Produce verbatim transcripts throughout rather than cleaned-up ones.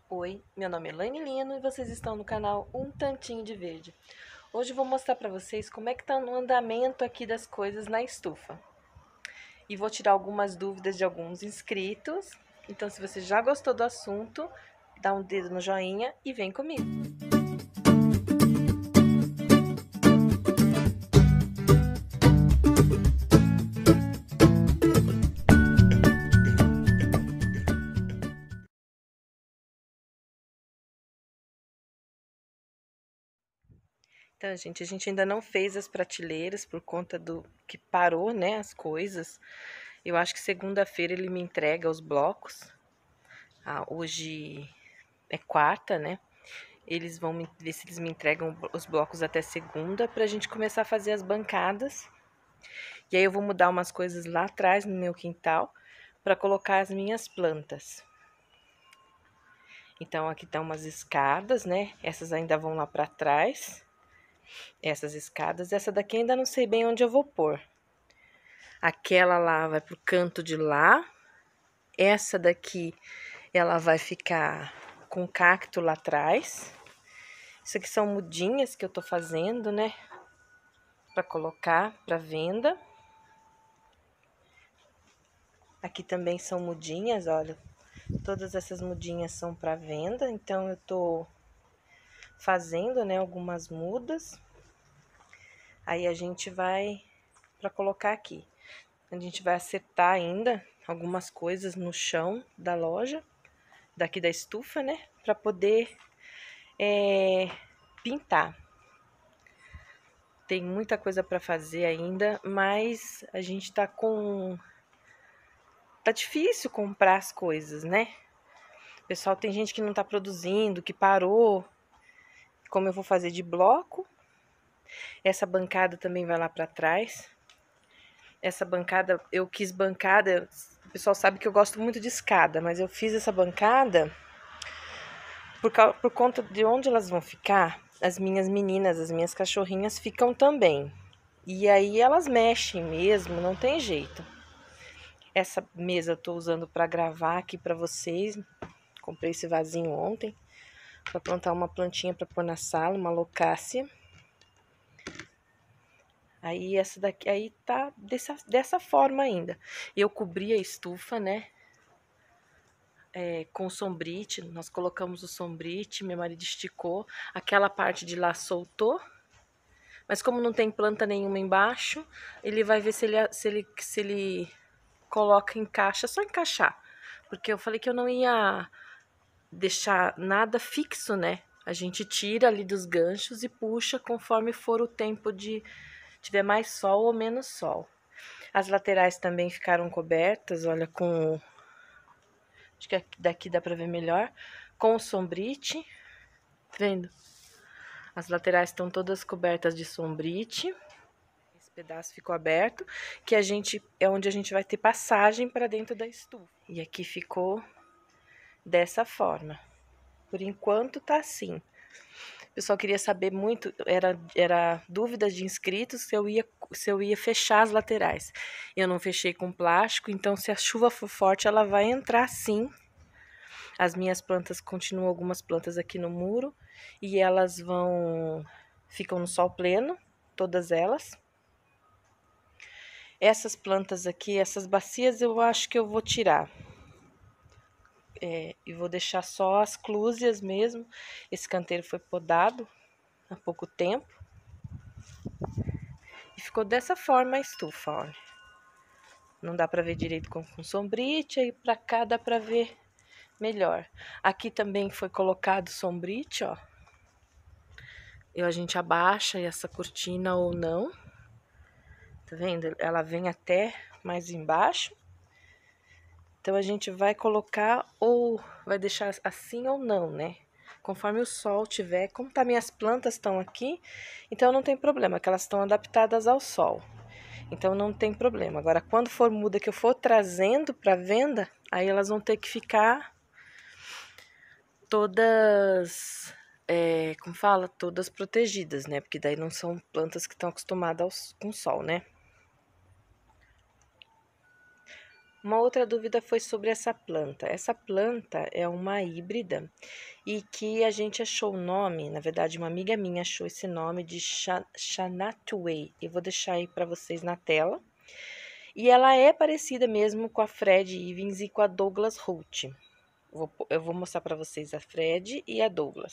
Oi, meu nome é Elaine Lino e vocês estão no canal Um Tantinho de Verde. Hoje eu vou mostrar para vocês como é que tá no andamento aqui das coisas na estufa. E vou tirar algumas dúvidas de alguns inscritos. Então, se você já gostou do assunto, dá um dedo no joinha e vem comigo. Então, gente, a gente ainda não fez as prateleiras por conta do que parou, né, as coisas. Eu acho que segunda-feira ele me entrega os blocos. Ah, hoje é quarta, né? Eles vão me, ver se eles me entregam os blocos até segunda pra gente começar a fazer as bancadas. E aí eu vou mudar umas coisas lá atrás no meu quintal para colocar as minhas plantas. Então aqui tá umas escadas, né? Essas ainda vão lá para trás. Essas escadas, essa daqui ainda não sei bem onde eu vou pôr. Aquela lá vai pro canto de lá. Essa daqui ela vai ficar com cacto lá atrás. Isso aqui são mudinhas que eu tô fazendo, né? Para colocar para venda. Aqui também são mudinhas, olha. Todas essas mudinhas são para venda, então eu tô fazendo, né, algumas mudas. Aí a gente vai para colocar aqui. A gente vai acertar ainda algumas coisas no chão da loja, daqui da estufa, né, para poder é, pintar. Tem muita coisa para fazer ainda, mas a gente tá com tá difícil comprar as coisas, né? Pessoal, tem gente que não tá produzindo, que parou. Como eu vou fazer de bloco, essa bancada também vai lá para trás. Essa bancada, eu quis bancada, o pessoal sabe que eu gosto muito de escada, mas eu fiz essa bancada por, por conta de onde elas vão ficar. As minhas meninas, as minhas cachorrinhas ficam também. E aí elas mexem mesmo, não tem jeito. Essa mesa eu tô usando para gravar aqui para vocês. Comprei esse vasinho ontem para plantar uma plantinha para pôr na sala, uma locácia. Aí essa daqui aí tá dessa, dessa forma ainda. Eu cobri a estufa, né? É, com sombrite, nós colocamos o sombrite, meu marido esticou, aquela parte de lá soltou, mas como não tem planta nenhuma embaixo, ele vai ver se ele, se ele, se ele coloca, encaixa, só encaixar, porque eu falei que eu não ia deixar nada fixo, né? A gente tira ali dos ganchos e puxa conforme for o tempo de tiver mais sol ou menos sol. As laterais também ficaram cobertas, olha, com... Acho que daqui dá pra ver melhor. Com o sombrite. Tá vendo? As laterais estão todas cobertas de sombrite. Esse pedaço ficou aberto, que a gente é onde a gente vai ter passagem para dentro da estufa. E aqui ficou dessa forma. Por enquanto tá assim. O pessoal queria saber muito, era, era dúvidas de inscritos se eu, ia, se eu ia fechar as laterais. Eu não fechei com plástico, então se a chuva for forte, ela vai entrar sim. As minhas plantas continuam, algumas plantas aqui no muro, e elas vão, ficam no sol pleno, todas elas. Essas plantas aqui, essas bacias, eu acho que eu vou tirar. É, e vou deixar só as clúzias mesmo. Esse canteiro foi podado há pouco tempo. E ficou dessa forma a estufa, olha. Não dá pra ver direito com, com sombrite, aí pra cá dá pra ver melhor. Aqui também foi colocado sombrite, ó. E a gente abaixa essa cortina ou não. Tá vendo? Ela vem até mais embaixo. Então a gente vai colocar ou vai deixar assim ou não, né? Conforme o sol tiver, como tá, minhas plantas estão aqui, então não tem problema, que elas estão adaptadas ao sol. Então não tem problema. Agora, quando for muda que eu for trazendo para venda, aí elas vão ter que ficar todas, é, como fala, todas protegidas, né? Porque daí não são plantas que estão acostumadas aos, com sol, né? Uma outra dúvida foi sobre essa planta. Essa planta é uma híbrida e que a gente achou o nome, na verdade, uma amiga minha achou esse nome de Chanatway. Eu vou deixar aí para vocês na tela. E ela é parecida mesmo com a Fred Ivins e com a Douglas Holt. Vou, eu vou mostrar para vocês a Fred e a Douglas.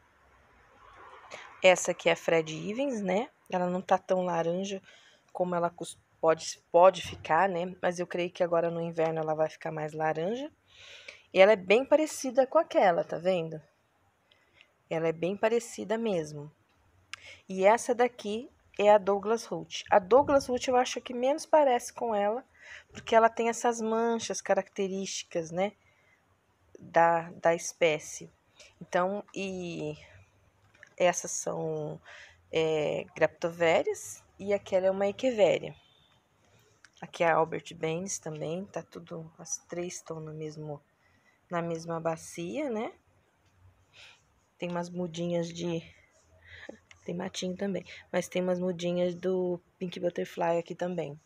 Essa aqui é a Fred Ivins, né? Ela não tá tão laranja como ela pode, pode ficar, né? Mas eu creio que agora no inverno ela vai ficar mais laranja. E ela é bem parecida com aquela, tá vendo? Ela é bem parecida mesmo. E essa daqui é a Douglas Holt. A Douglas Holt eu acho que menos parece com ela, porque ela tem essas manchas características, né? Da, da espécie. Então, e essas são é, Graptoverias e aquela é uma Echeveria. Aqui é a Albert Baines também, tá tudo, as três estão no mesmo, na mesma bacia, né? Tem umas mudinhas de, tem matinho também, mas tem umas mudinhas do Pink Butterfly aqui também.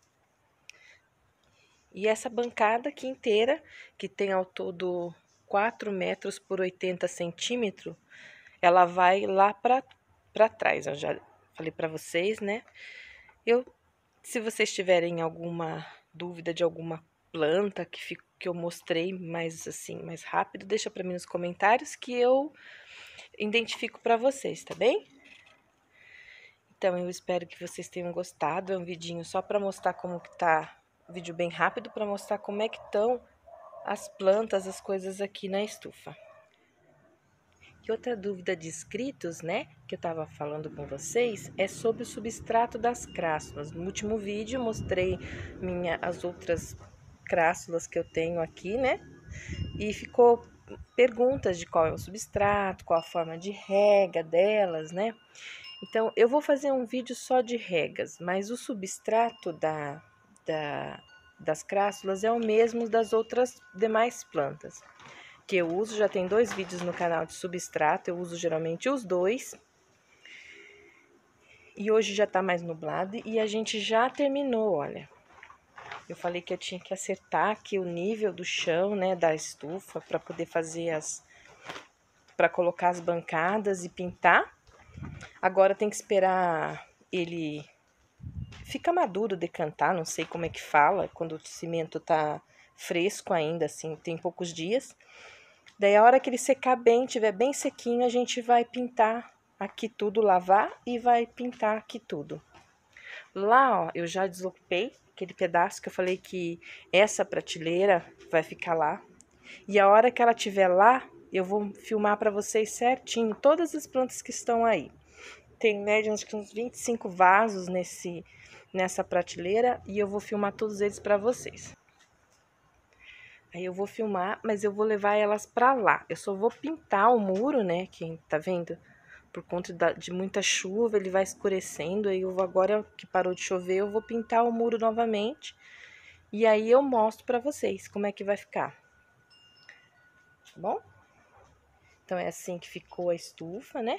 E essa bancada aqui inteira, que tem ao todo quatro metros por oitenta centímetros, ela vai lá para para trás, eu já falei para vocês, né? Eu, se vocês tiverem alguma dúvida de alguma planta que, fico, que eu mostrei mais assim, mais rápido, deixa para mim nos comentários que eu identifico para vocês, tá bem? Então, eu espero que vocês tenham gostado. É um vidinho só para mostrar como que tá, um vídeo bem rápido para mostrar como é que estão as plantas, as coisas aqui na estufa. E outra dúvida de inscritos, né, que eu estava falando com vocês, é sobre o substrato das crássulas. No último vídeo mostrei minha, as outras crássulas que eu tenho aqui, né, e ficou perguntas de qual é o substrato, qual a forma de rega delas, né. Então, eu vou fazer um vídeo só de regas, mas o substrato da, da, das crássulas é o mesmo das outras demais plantas que eu uso. Já tem dois vídeos no canal de substrato, eu uso geralmente os dois. E hoje já tá mais nublado e a gente já terminou, olha. Eu falei que eu tinha que acertar aqui o nível do chão, né, da estufa, para poder fazer as... para colocar as bancadas e pintar. Agora tem que esperar ele fica maduro, decantar, não sei como é que fala, quando o cimento tá fresco ainda, assim, tem poucos dias. Daí, a hora que ele secar bem, tiver bem sequinho, a gente vai pintar aqui tudo, lavar e vai pintar aqui tudo. Lá, ó, eu já desocupei aquele pedaço que eu falei que essa prateleira vai ficar lá. E a hora que ela estiver lá, eu vou filmar para vocês certinho todas as plantas que estão aí. Tem, média, acho que uns vinte e cinco vasos nesse, nessa prateleira e eu vou filmar todos eles para vocês. Aí eu vou filmar, mas eu vou levar elas pra lá. Eu só vou pintar o muro, né, que tá vendo? Por conta da, de muita chuva, ele vai escurecendo. Aí eu vou, agora que parou de chover, eu vou pintar o muro novamente. E aí eu mostro pra vocês como é que vai ficar. Tá bom? Então é assim que ficou a estufa, né?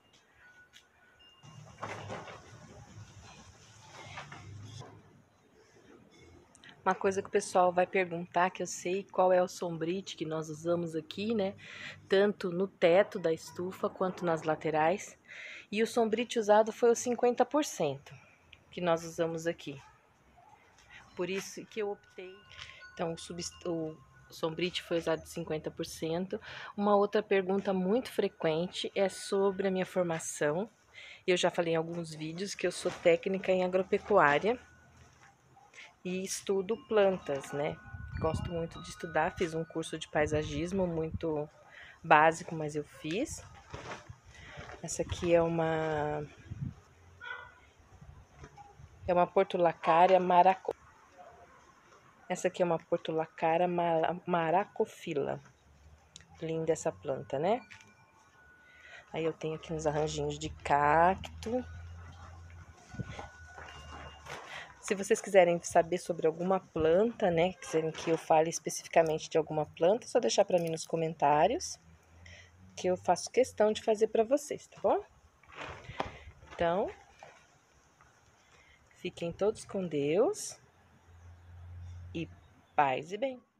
Uma coisa que o pessoal vai perguntar, que eu sei qual é o sombrite que nós usamos aqui, né? Tanto no teto da estufa quanto nas laterais. E o sombrite usado foi o cinquenta por cento que nós usamos aqui. Por isso que eu optei. Então, o sombrite foi usado de cinquenta por cento. Uma outra pergunta muito frequente é sobre a minha formação. Eu já falei em alguns vídeos que eu sou técnica em agropecuária e estudo plantas, né? Gosto muito de estudar, fiz um curso de paisagismo muito básico, mas eu fiz. Essa aqui é uma é uma portulacaria maraco. Essa aqui é uma portulacaria maracofila. Linda essa planta, né? Aí eu tenho aqui uns arranjinhos de cacto. Se vocês quiserem saber sobre alguma planta, né, quiserem que eu fale especificamente de alguma planta, é só deixar para mim nos comentários, que eu faço questão de fazer para vocês, tá bom? Então, fiquem todos com Deus e Paz e bem.